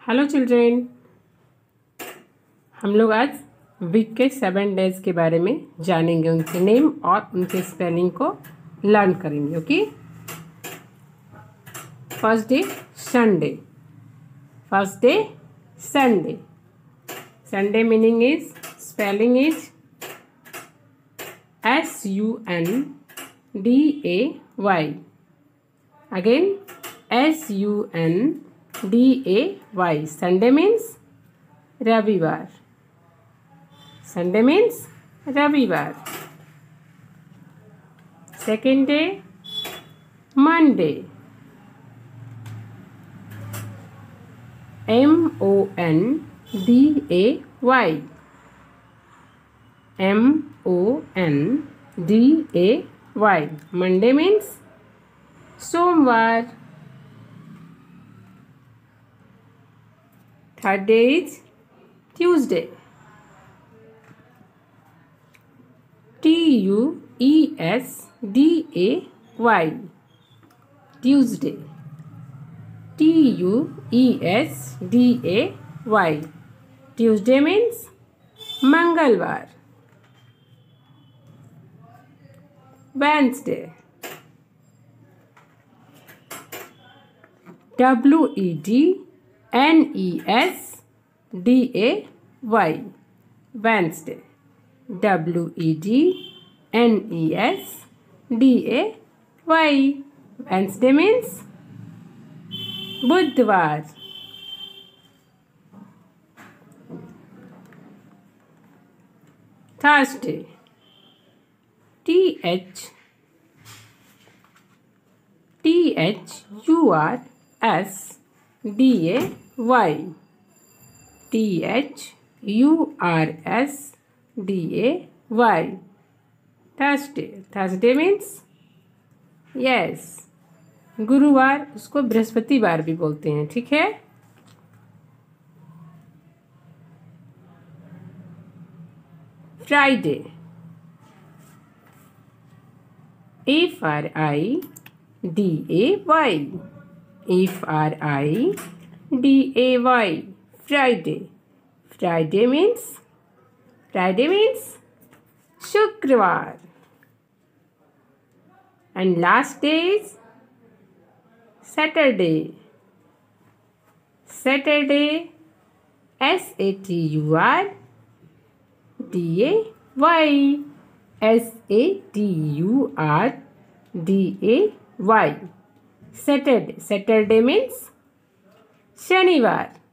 Hello children, हम लोग आज वीक के 7 डेज के बारे में जानेंगे, उनके नेम और उनके स्पेलिंग को लर्न करेंगे। Okay, first day Sunday. First day Sunday. Sunday meaning is, spelling is SUNDAY। Again SUNDAY। Sunday means रविवार। संडे मीन्स रविवार। Second day Monday. MONDAY। MONDAY। Monday means सोमवार। Third day is Tuesday. TUESDAY। Tuesday. TUESDAY। Tuesday means मंगलवार। Wednesday. WEDNESDAY। Wednesday. WEDNESDAY। Wednesday means बुधवार। Thursday. THURSDAY। THURSDAY। Thursday. Thursday means yes गुरुवार, उसको बृहस्पतिवार भी बोलते हैं। ठीक है। Friday. FRIDAY। FRIDAY। Friday. Friday means शुक्रवार। And last day is Saturday. Saturday. SATURDAY। SATURDAY। Saturday. Saturday means शनिवार।